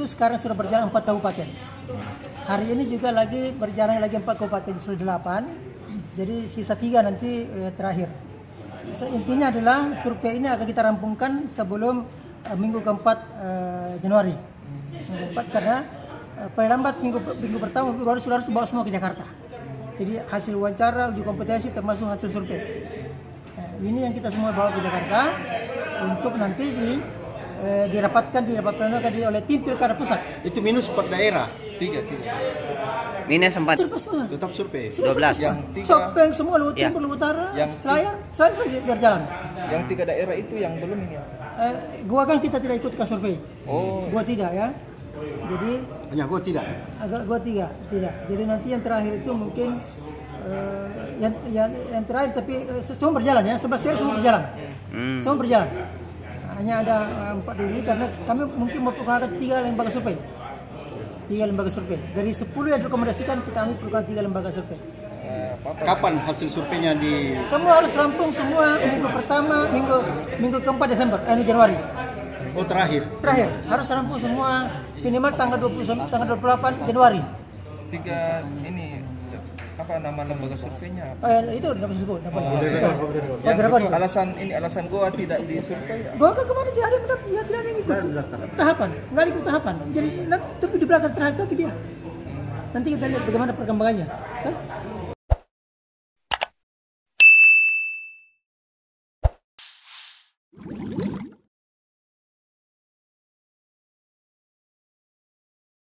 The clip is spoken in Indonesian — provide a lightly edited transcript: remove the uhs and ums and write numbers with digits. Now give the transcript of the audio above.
itu sekarang sudah berjalan 4 kabupaten. Hari ini juga lagi berjalan lagi 4 kabupaten, sudah 8. Jadi sisa 3 nanti terakhir. Intinya adalah survei ini akan kita rampungkan sebelum minggu keempat Januari. Minggu keempat karena paling lambat minggu pertama harus dibawa semua ke Jakarta. Jadi hasil wawancara, uji kompetensi termasuk hasil survei. Ini yang kita semua bawa ke Jakarta untuk nanti dirapatkan oleh tim Pilkada Pusat. Itu minus 4 daerah, 3. Minus 4. Tetap survei. 12. Yang 3. Sopeng semua Luhut Timur, Luhut Utara, Selayar berjalan. Yang 3 daerah itu yang belum ini. Gua kan kita tidak ikut ke survei. Oh. Gua tidak ya. Jadi Hanya gua tidak. Gua tidak. Jadi nanti yang terakhir itu mungkin yang terakhir tapi semua berjalan ya. 11 daerah semua berjalan. Semua berjalan. Hanya ada 4 dulu ini karena kami mungkin memperkenalkan 3 lembaga survei. 3 lembaga survei. Dari 10 yang direkomendasikan kami perlukan 3 lembaga survei. Kapan hasil surveinya di? Semua harus rampung semua minggu pertama, minggu keempat Desember, Januari. Oh terakhir Harus rampung semua minimal tanggal 28 Januari. 3 ini apa nama lembaga surveinya? Itu nama disebut. Alasan gua tidak disurvei. Gua kan kemarin tidak ada yang ikut tahapan, nggak ikut tahapan. Jadi nanti di belakang terakhir tapi dia. Nanti kita lihat bagaimana perkembangannya.